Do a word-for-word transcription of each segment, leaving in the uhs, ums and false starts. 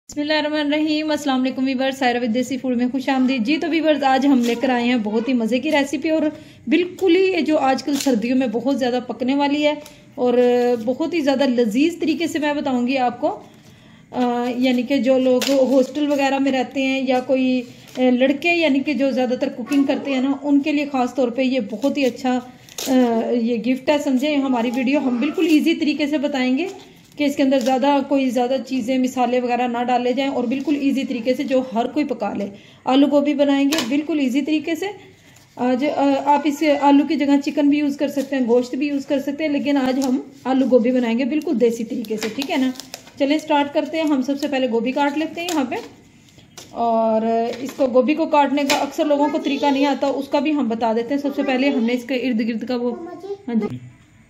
बिस्मिल्लाहिर्रहमानिर्रहीम अस्सलाम वालेकुम वीवर्स, सायरा विद देसी फूड में खुश आमदीद जी। तो वीवर्स, आज हम लेकर आए हैं बहुत ही मज़े की रेसिपी और बिल्कुल ही जो आजकल सर्दियों में बहुत ज़्यादा पकने वाली है और बहुत ही ज़्यादा लजीज तरीके से मैं बताऊंगी आपको। यानी कि जो लोग हॉस्टल वगैरह में रहते हैं या कोई लड़के यानी कि जो ज़्यादातर कुकिंग करते हैं ना, उनके लिए ख़ास तौर पे ये बहुत ही अच्छा ये गिफ्ट है। समझे, हमारी वीडियो हम बिल्कुल ईजी तरीके से बताएंगे कि इसके अंदर ज़्यादा कोई ज़्यादा चीज़ें मिसाले वगैरह ना डाले जाएं और बिल्कुल इजी तरीके से जो हर कोई पका ले। आलू गोभी बनाएंगे बिल्कुल इजी तरीके से। आज आप इस आलू की जगह चिकन भी यूज़ कर सकते हैं, गोश्त भी यूज़ कर सकते हैं, लेकिन आज हम आलू गोभी बनाएंगे बिल्कुल देसी तरीके से। ठीक है ना, चलें स्टार्ट करते हैं। हम सबसे पहले गोभी काट लेते हैं यहाँ पे, और इसको गोभी को काटने का अक्सर लोगों को तरीका नहीं आता, उसका भी हम बता देते हैं। सबसे पहले हमने इसके इर्द गिर्द का वो, हाँ जी,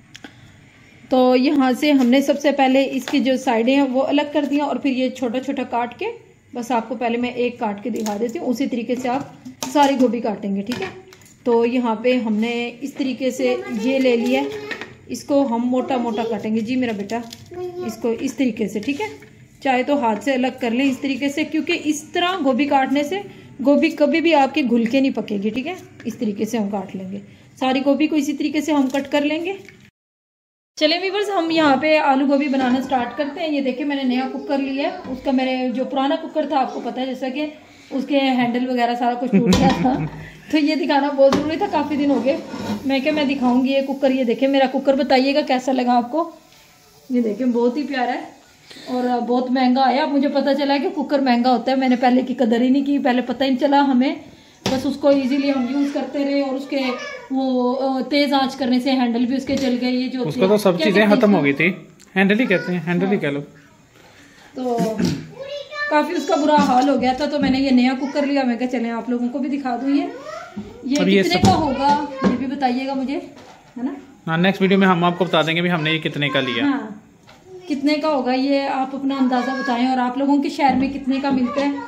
तो यहाँ से हमने सबसे पहले इसकी जो साइडें हैं वो अलग कर दिया और फिर ये छोटा छोटा काट के, बस आपको पहले मैं एक काट के दिखा देती हूँ, उसी तरीके से आप सारी गोभी काटेंगे। ठीक है, तो यहाँ पे हमने इस तरीके से ये ले लिया, इसको हम मोटा मोटा काटेंगे। जी मेरा बेटा, इसको इस तरीके से, ठीक है, चाहे तो हाथ से अलग कर लें इस तरीके से, क्योंकि इस तरह गोभी काटने से गोभी कभी भी आपकी घुल के नहीं पकेगी। ठीक है, इस तरीके से हम काट लेंगे सारी गोभी को, इसी तरीके से हम कट कर लेंगे। चले वीवर्स, हम यहाँ पे आलू गोभी बनाना स्टार्ट करते हैं। ये देखिए मैंने नया कुकर लिया है, उसका मेरे जो पुराना कुकर था आपको पता है, जैसा कि उसके हैंडल वगैरह सारा कुछ टूट गया था, तो ये दिखाना बहुत ज़रूरी था, काफ़ी दिन हो गए। मैं क्या मैं दिखाऊंगी ये कुकर। ये देखिए मेरा कुकर, बताइएगा कैसा लगा आपको। ये देखिए बहुत ही प्यारा है और बहुत महंगा आया। अब मुझे पता चला कि कुकर महंगा होता है, मैंने पहले की कदर ही नहीं की, पहले पता ही नहीं चला हमें, बस उसको इजीली हम यूज करते रहे और उसके वो तेज आंच करने से हैंडल भी उसके जल गए। ये जो उसका तो सब चीजें खत्म हो गई थी, हैंडल ही कहते हैं, हैंडल ही कह लो। तो काफी उसका बुरा हाल हो गया था, तो मैंने ये नया कुकर लिया। मैं क्या चले आप लोगों को भी दिखा दूं ये ये कितने का होगा, ये भी बताइएगा मुझे, है ना। हाँ, नेक्स्ट वीडियो में हम आपको बता देंगे भी हमने ये कितने का लिया। हाँ, कितने का होगा ये आप अपना अंदाजा बताएं, और आप लोगों के शहर में कितने का मिलता है।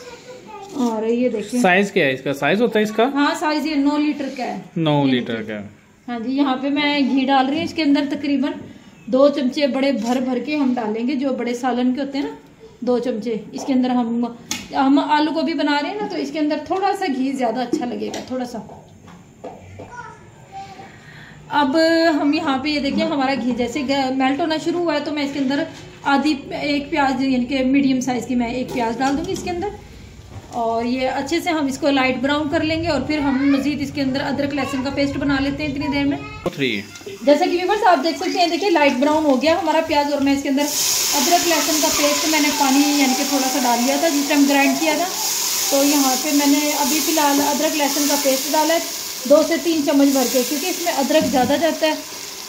और ये देखिए साइज क्या है इसका, साइज होता है इसका, हाँ साइज ये नौ लीटर का है, नौ लीटर का। हाँ जी, यहाँ पे मैं घी डाल रही हूँ इसके अंदर, तकरीबन दो चमचे बड़े भर भर के हम डालेंगे, जो बड़े सालन के होते हैं ना, दो चमचे इसके अंदर। हम हम आलू गोभी बना रहे हैं ना, तो इसके अंदर थोड़ा सा घी ज्यादा अच्छा लगेगा, थोड़ा सा। अब हम यहाँ पे ये देखिए हमारा घी जैसे मेल्ट होना शुरू हुआ है, तो मैं इसके अंदर आधी एक प्याज यानी कि मीडियम साइज की मैं एक प्याज डाल दूंगी इसके अंदर, और ये अच्छे से हम इसको लाइट ब्राउन कर लेंगे। और फिर हम मजीद इसके अंदर अदरक लहसुन का पेस्ट बना लेते हैं इतनी देर में। जैसा कि व्यूअर्स आप देख सकते हैं, देखिए लाइट ब्राउन हो गया हमारा प्याज, और मैं इसके अंदर अदरक लहसुन का पेस्ट मैंने पानी यानी कि थोड़ा सा डाल दिया था जिस टाइम ग्राइंड किया था। तो यहाँ पे मैंने अभी फिलहाल अदरक लहसुन का पेस्ट डाला है दो से तीन चम्मच भर के, क्योंकि इसमें अदरक ज़्यादा जाता है।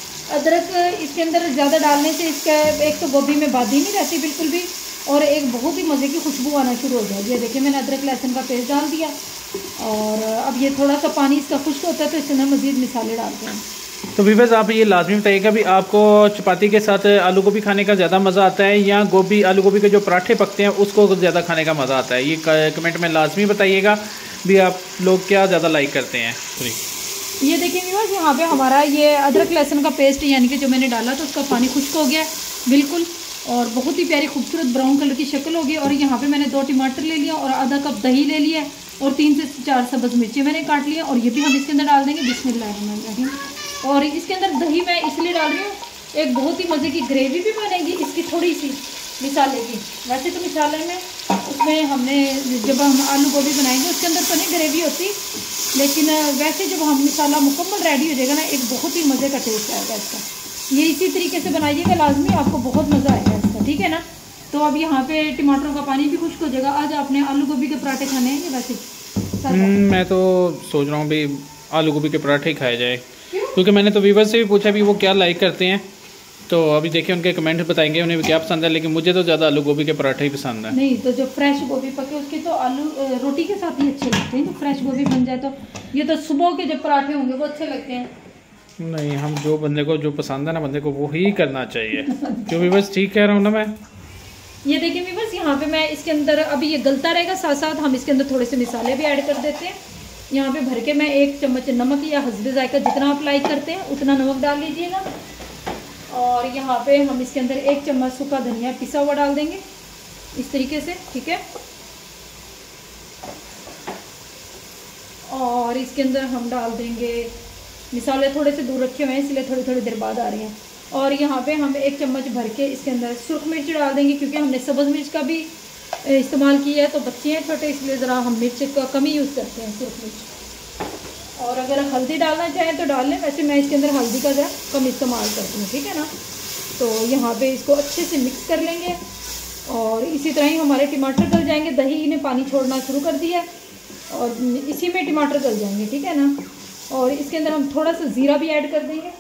अदरक इसके अंदर ज़्यादा डालने से इसका एक तो गोभी में बादी नहीं रहती बिल्कुल भी, और एक बहुत ही मज़े की खुशबू आना शुरू हो जाएगी। ये देखिए मैंने अदरक लहसुन का पेस्ट डाल दिया, और अब ये थोड़ा सा पानी इसका खुश्क होता है, तो इसके अंदर मज़ीद मिसाले डालते हैं। तो व्यूअर्स, आप ये लाजमी बताइएगा भी आपको चपाती के साथ आलू गोभी खाने का ज़्यादा मज़ा आता है, या गोभी आलू गोभी के जो पराठे पकते हैं उसको ज़्यादा खाने का मज़ा आता है। ये कमेंट में लाजमी बताइएगा भी आप लोग क्या ज़्यादा लाइक करते हैं। ये देखिए व्यूअर्स, यहाँ पे हमारा ये अदरक लहसुन का पेस्ट यानी कि जो मैंने डाला था उसका पानी खुश्क हो गया बिल्कुल, और बहुत ही प्यारी खूबसूरत ब्राउन कलर की शक्ल होगी। और यहाँ पे मैंने दो टमाटर ले लिया और आधा कप दही ले लिया और तीन से चार सब्ज़ मिर्ची मैंने काट लिया, और ये भी हम इसके अंदर डाल देंगे। बिस्मिल्लाहिर्रहमानिर्रहीम। और इसके अंदर दही मैं इसलिए डाल रही हूँ, एक बहुत ही मज़े की ग्रेवी भी बनेगी इसकी, थोड़ी सी मिसाले की। वैसे तो मिसाले में उसमें हमने जब हम आलू गोभी बनाएंगे उसके अंदर तो नहीं ग्रेवी होती, लेकिन वैसे जब हम मिसाला मुकम्मल रेडी हो जाएगा ना, एक बहुत ही मज़े का टेस्ट आएगा इसका। ये इसी तरीके से बनाइएगा लाजमी, आपको बहुत मज़ा आएगा इसका। ठीक है ना, तो अब यहाँ पे टमाटरों का पानी भी खुश्क हो जाएगा। आज आपने आलू गोभी के पराठे खाने हैं या वैसे? मैं तो सोच रहा हूँ भी आलू गोभी के पराठे ही खाए जाए, क्योंकि मैंने तो व्यूअर्स से भी पूछा भी वो क्या लाइक करते हैं, तो अभी देखिए उनके कमेंट बताएंगे उन्हें भी क्या पसंद है, लेकिन मुझे तो ज़्यादा आलू गोभी के पराठे ही पसंद है। नहीं तो जो फ्रेश गोभी पके उसके तो आलू रोटी के साथ ही अच्छे लगते हैं, जो फ्रेश गोभी बन जाए तो। ये तो सुबह के जब पराठे होंगे वो अच्छे लगते हैं। नहीं, हम जो बंदे को जो पसंद है ना, बंदे को वो ही करना चाहिए। क्यों व्यूअर्स, ठीक कह रहा हूँ ना मैं। ये देखिए व्यूअर्स, यहाँ पे मैं इसके अंदर अभी ये गलता रहेगा, साथ साथ हम इसके अंदर थोड़े से मिसाले भी ऐड कर देते हैं। यहाँ पे भर के मैं एक चम्मच नमक या हस्बे जायका जितना आप लाइक करते हैं उतना नमक डाल लीजिएगा, और यहाँ पे हम इसके अंदर एक चम्मच सूखा धनिया पिसा हुआ डाल देंगे। इस तरीके से, ठीक है। और इसके अंदर हम डाल देंगे, मिसाले थोड़े से दूर रखे हुए हैं इसलिए थोड़ी थोड़ी देर बाद आ रही हैं। और यहाँ पे हम एक चम्मच भर के इसके अंदर सुरख मिर्च डाल देंगे, क्योंकि हमने सब्ज़ मिर्च का भी इस्तेमाल किया है, तो बच्चे हैं छोटे इसलिए ज़रा हम मिर्च का कम ही यूज़ करते हैं, सुरख मिर्च। और अगर हल्दी डालना चाहें तो डाल लें, वैसे मैं इसके अंदर हल्दी का ज़रा कम इस्तेमाल करती हूँ, ठीक है ना। तो यहाँ पे इसको अच्छे से मिक्स कर लेंगे और इसी तरह ही हमारे टमाटर गल जाएंगे। दही ने पानी छोड़ना शुरू कर दिया है और इसी में टमाटर गल जाएंगे, ठीक है ना। और इसके अंदर हम थोड़ा सा ज़ीरा भी ऐड कर देंगे।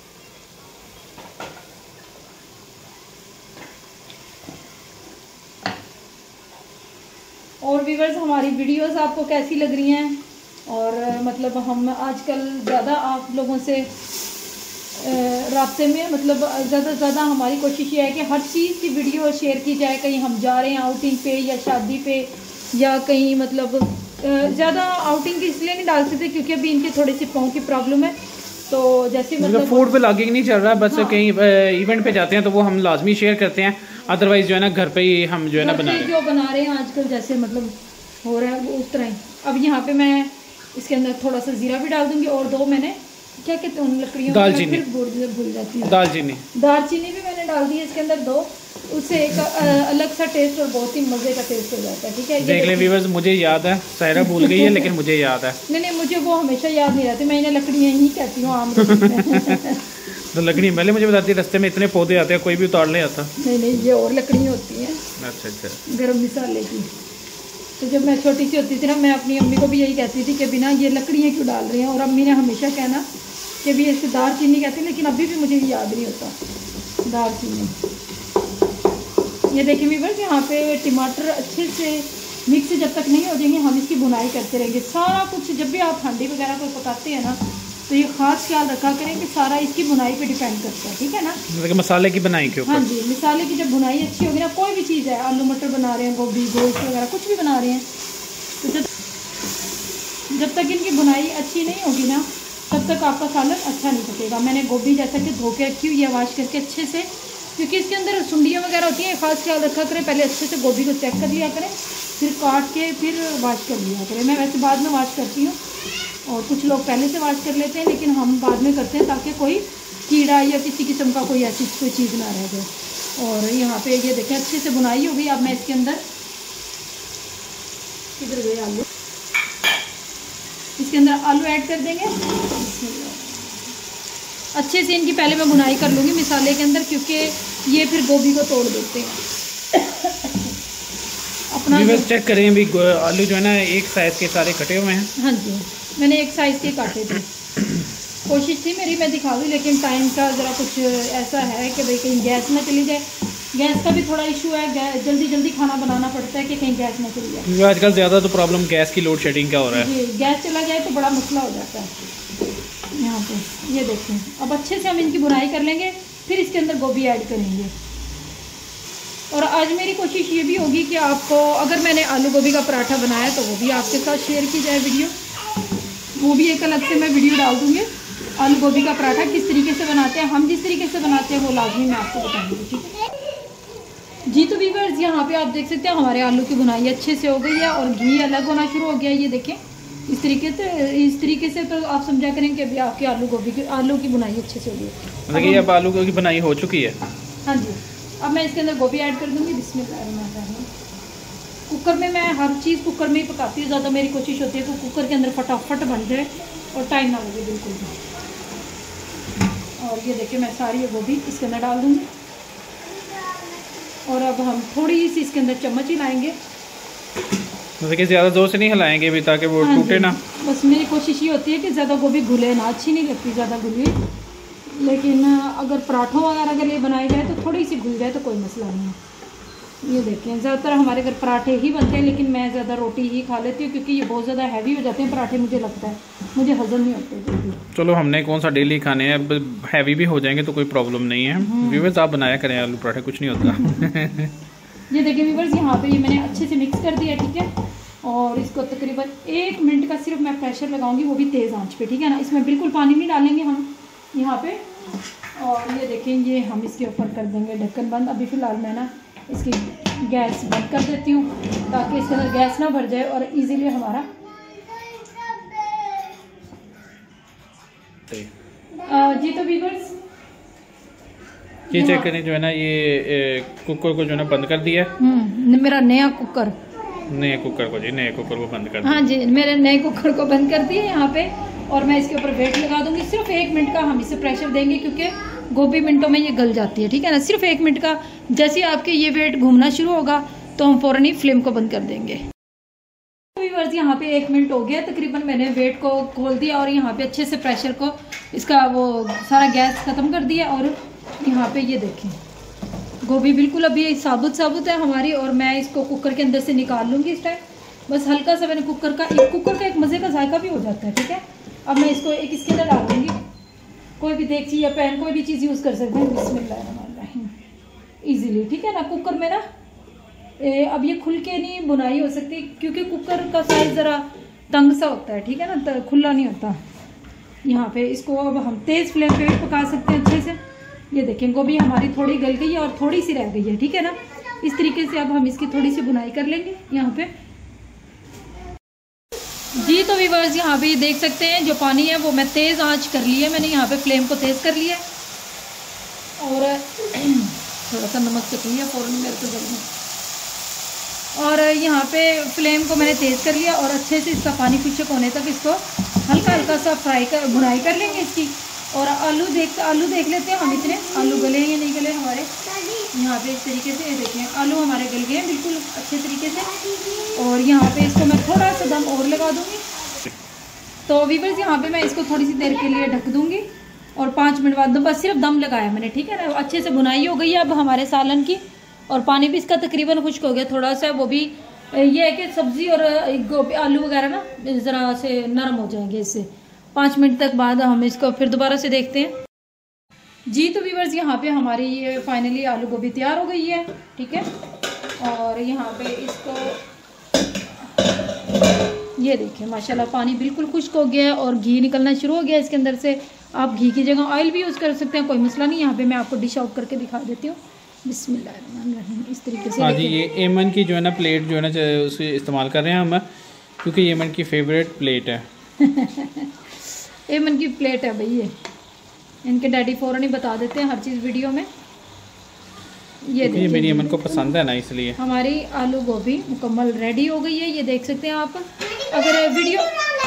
और व्यूअर्स, हमारी वीडियोस आपको कैसी लग रही हैं? और मतलब हम आजकल ज़्यादा आप लोगों से रास्ते में, मतलब ज़्यादा से ज़्यादा हमारी कोशिश ये है कि हर चीज़ की वीडियो शेयर की जाए। कहीं हम जा रहे हैं आउटिंग पे या शादी पे या कहीं, मतलब ज़्यादा आउटिंग की इसलिए नहीं डाल सकते क्योंकि अभी इनके थोड़ी सी पाँव की प्रॉब्लम है। तो जैसे मतलब फूड पे लॉगिंग नहीं चल रहा, बस हाँ। कहीं इवेंट पे जाते हैं तो वो हम लाजमी शेयर करते हैं, अदरवाइज जो है ना घर पे ही हम जो है ना बना रहे हैं, जो बना रहे हैं आजकल जैसे मतलब हो रहा है वो उस तरह ही। अब यहाँ पे मैं इसके अंदर थोड़ा सा जीरा भी डाल दूंगी और दो मैंने क्या कहते हैं उन लकड़ियों, दालचीनी भूल जाती है, दालचीनी दालचीनी भी मैंने डाल दी है इसके अंदर दो, उससे एक अलग सा टेस्ट और बहुत ही मज़े का टेस्ट हो जाता है, ठीक है। देख ले व्यूअर्स, मुझे याद है, सायरा भूल गई है लेकिन मुझे याद है। नहीं नहीं, मुझे वो हमेशा याद नहीं रहती, मैं इन्हें लकड़ियाँ ही कहती हूँ आम। तो लकड़ी पहले मुझे बताती है, रास्ते में इतने पौधे आते हैं कोई भी उतार ले आता। नहीं नहीं, ये और लकड़ियाँ होती हैं। अच्छा अच्छा। गरम मसाले की। तो जब मैं छोटी सी होती थी ना, मैं अपनी अम्मी को भी यही कहती थी कि बिना ये लकड़ियाँ क्यों डाल रही हैं, और अम्मी ने हमेशा कहना कि भी इसको दालचीनी कहते हैं, लेकिन अभी भी मुझे याद नहीं होता दालचीनी। ये देखिए व्यूअर्स, यहाँ पे टमाटर अच्छे से मिक्स जब तक नहीं हो जाएंगे हम इसकी बुनाई करते रहेंगे। सारा कुछ जब भी आप हांडी वगैरह को पकाते हैं ना, तो ये खास ख्याल रखा करें कि सारा इसकी बुनाई पे डिपेंड करता है, ठीक है ना। मतलब मसाले की बुनाई के ऊपर। हाँ जी, मसाले की जब बुनाई अच्छी होगी ना, कोई भी चीज़ है, आलू मटर बना रहे हैं, गोभी गोश्त वगैरह कुछ भी बना रहे हैं, तो जब जब तक इनकी बुनाई अच्छी नहीं होगी ना, तब तक आपका सालन अच्छा नहीं पकेगा। मैंने गोभी जैसा कि धो के रखी हुई है, वाश करके अच्छे से, क्योंकि इसके अंदर सुंडियाँ वगैरह होती हैं, खास ख्याल रखा करें। पहले अच्छे से गोभी को चेक कर लिया करें, फिर काट के फिर वाश कर लिया करें। मैं वैसे बाद में वाश करती हूँ और कुछ लोग पहले से वाश कर लेते हैं, लेकिन हम बाद में करते हैं ताकि कोई कीड़ा या किसी किस्म का कोई ऐसी कोई चीज़ ना रह जाए। और यहाँ पे ये देखें अच्छे से बुनाई हो गई। अब मैं इसके अंदर किधर गए आलू, इसके अंदर आलू ऐड कर देंगे। अच्छे से इनकी पहले मैं बुनाई कर लूँगी मसाले के अंदर, क्योंकि ये फिर गोभी को तोड़ देते हैं। अपना चेक करें भी आलू जो है ना एक साइज़ के सारे कटे हुए हैं। हाँ जी, मैंने एक साइज़ के काटे थे। कोशिश थी मेरी मैं दिखा दूँ, लेकिन टाइम का ज़रा कुछ ऐसा है कि भाई कहीं गैस ना चली जाए। गैस का भी थोड़ा इशू है, जल्दी जल्दी खाना बनाना पड़ता है कि कहीं गैस ना चली जाए। आजकल ज़्यादा तो प्रॉब्लम गैस की लोड शेडिंग का हो रहा है जी, गैस चला जाए तो बड़ा मसला हो जाता है। यहाँ पे ये देखें, अब अच्छे से हम इनकी बुनाई कर लेंगे, फिर इसके अंदर गोभी ऐड करेंगे। और आज मेरी कोशिश ये भी होगी कि आपको, अगर मैंने आलू गोभी का पराठा बनाया तो वो भी आपके साथ शेयर की जाए वीडियो, वो भी एक अलग से मैं वीडियो डाल दूँगी। आलू गोभी का पराठा किस तरीके से बनाते हैं, हम जिस तरीके से बनाते हैं वो लाजमी मैं आपको बताऊँगी, ठीक है जी। तो व्यूअर्स, यहाँ पे आप देख सकते हैं हमारे आलू की बुनाई अच्छे से हो गई है और घी अलग होना शुरू हो गया। ये देखें इस तरीके से, इस तरीके से तो आप समझा करें कि अभी आपके आलू गोभी की आलू की बुनाई अच्छे से हो गई है। देखिए अब आलू की बुनाई हो चुकी है। हाँ जी, अब मैं इसके अंदर गोभी ऐड कर दूँगी। बिस्मिल्लाह। कुकर में मैं हर चीज़ कुकर में ही पकाती हूँ, ज़्यादा मेरी कोशिश होती है कि कुकर के अंदर फटाफट बन जाए और टाइम ना लगे बिल्कुल भी। और ये देखिए मैं सारी गोभी इसके अंदर डाल दूँगी और अब हम थोड़ी सी इसके अंदर चम्मच ही लाएंगे। देखिए ज़्यादा जोर से नहीं हिलाएंगे भी ताकि वो हाँ टूटे ना। बस मेरी कोशिश ये होती है कि ज़्यादा गोभी घुले ना, अच्छी नहीं लगती ज़्यादा घुली, लेकिन अगर पराठों वगैरह के लिए बनाई जाए तो थोड़ी सी घुल जाए तो कोई मसला नहीं है। ये देखें, ज़्यादातर हमारे घर पराठे ही बनते हैं, लेकिन मैं ज़्यादा रोटी ही खा लेती हूँ क्योंकि ये बहुत ज़्यादा हैवी हो जाते हैं पराठे, मुझे लगता है मुझे हजम नहीं होते जल्दी। चलो हमने कौन सा डेली खाने हैं, अब हैवी भी हो जाएंगे तो कोई प्रॉब्लम नहीं है। व्यूअर्स आप बनाया करें आलू पराठे, कुछ नहीं होता। ये देखिए व्यूअर्स, यहाँ पे ये मैंने अच्छे से मिक्स कर दिया, ठीक है। और इसको तकरीबन एक मिनट का सिर्फ मैं प्रेशर लगाऊंगी, वो भी तेज़ आंच पे, ठीक है ना। इसमें बिल्कुल पानी नहीं डालेंगे हम यहाँ पे। और ये देखें, ये हम इसके ऊपर कर देंगे ढक्कन बंद। अभी फ़िलहाल मैं ना इसकी गैस बंद कर देती हूँ ताकि इसके अंदर गैस ना भर जाए और इजीली हमारा जी। तो व्यूअर्स ये चेक करें जो है ना, ये कुकर को जो है ना बंद कर दिया। मेरा नया कुकर नए कुकर को जी नए कुकर को बंद कर दिया। हाँ जी, मेरे नए कुकर को बंद कर दिया यहाँ पे। और मैं इसके ऊपर वेट लगा दूंगी। सिर्फ एक मिनट का हम इसे प्रेशर देंगे क्योंकि गोभी मिनटों में ये गल जाती है, ठीक है ना। सिर्फ एक मिनट का, जैसे ही आपके ये वेट घूमना शुरू होगा तो हम फ़ौरन ही फ्लेम को बंद कर देंगे। व्यूअर्स यहाँ पे एक मिनट हो गया तकरीबन, मैंने वेट को खोल दिया और यहाँ पे अच्छे से प्रेशर को इसका वो सारा गैस ख़त्म कर दिया। और यहाँ पे ये देखें गोभी बिल्कुल अभी साबुत साबुत है हमारी। और मैं इसको कुकर के अंदर से निकाल लूँगी इस टाइम। बस हल्का सा मैंने कुकर का एक कुकर का एक मज़े का जायका भी हो जाता है, ठीक है। अब मैं इसको एक इसके अंदर डाल दूँगी। कोई भी देगची या पैन कोई भी चीज़ यूज़ कर सकते हैं, बिस्मिल्लाहिर्रहमानिर्रहीम, ईजीली, ठीक है ना। कुकर में ना ए, अब ये खुल के नहीं बुनाई हो सकती क्योंकि कुकर का साइज़ ज़रा तंग सा होता है, ठीक है ना, खुला नहीं होता। यहाँ पे इसको अब हम तेज़ फ्लेम पे भी पका सकते हैं अच्छे से। ये देखें गोभी हमारी थोड़ी गल गई है और थोड़ी सी रह गई है, ठीक है ना। इस तरीके से अब हम इसकी थोड़ी सी बुनाई कर लेंगे यहाँ पे जी। तो व्यूअर्स यहाँ पे देख सकते हैं जो पानी है वो मैं तेज़ आंच कर ली है, मैंने यहाँ पे फ्लेम को तेज़ कर लिया और थोड़ा सा नमक चख लिया फ़ौरन मेरे को जल्दी। और यहाँ पे फ्लेम को मैंने तेज़ कर लिया और अच्छे से इसका पानी खुश्क होने तक इसको हल्का हल्का सा फ्राई कर बुनाई कर लेंगे इसकी। और आलू देख आलू देख लेते हैं हम इतने आलू गले हैं या नहीं गले हमारे। यहाँ पे इस तरीके से ये देखें आलू हमारे गल गए हैं बिल्कुल अच्छे तरीके से। और यहाँ पे इसको मैं थोड़ा सा दम और लगा दूँगी। तो व्यूअर्स यहाँ पे मैं इसको थोड़ी सी देर के लिए ढक दूँगी और पाँच मिनट बाद बस सिर्फ दम लगाया मैंने, ठीक है ना। अच्छे से बुनाई हो गई है अब हमारे सालन की और पानी भी इसका तकरीबन खुश्क हो गया थोड़ा सा। वो भी ये है कि सब्ज़ी और गोभी आलू वगैरह ना ज़रा से नरम हो जाएंगे इससे। पाँच मिनट तक बाद हम इसको फिर दोबारा से देखते हैं जी। तो व्यूअर्स यहाँ पे हमारी ये फाइनली आलू गोभी तैयार हो गई है, ठीक है। और यहाँ पे इसको ये देखिए माशाल्लाह पानी बिल्कुल खुश्क हो गया है और घी निकलना शुरू हो गया इसके अंदर से। आप घी की जगह ऑयल भी यूज़ कर सकते हैं, कोई मसला नहीं। यहाँ पे मैं आपको डिश आउट करके दिखा देती हूँ, बिस्मिल्लाहिर्रहमानिर्रहीम, इस तरीके से। हाँ जी, ये एमन की जो है ना प्लेट जो है ना उसे इस्तेमाल कर रहे हैं हम, क्योंकि एमन की फेवरेट प्लेट है। एमन की प्लेट है भाई ये, इनके डैडी फ़ौरन ही बता देते हैं हर चीज़ वीडियो में। ये ये मेरी एमन को पसंद है ना, इसलिए हमारी आलू गोभी मुकम्मल रेडी हो गई है। ये देख सकते हैं आप। अगर वीडियो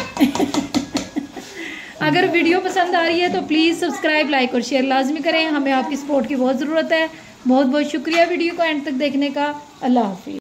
अगर वीडियो पसंद आ रही है तो प्लीज़ सब्सक्राइब लाइक और शेयर लाजमी करें, हमें आपकी सपोर्ट की बहुत ज़रूरत है। बहुत बहुत शुक्रिया वीडियो को एंड तक देखने का। अल्लाह हाफिज़।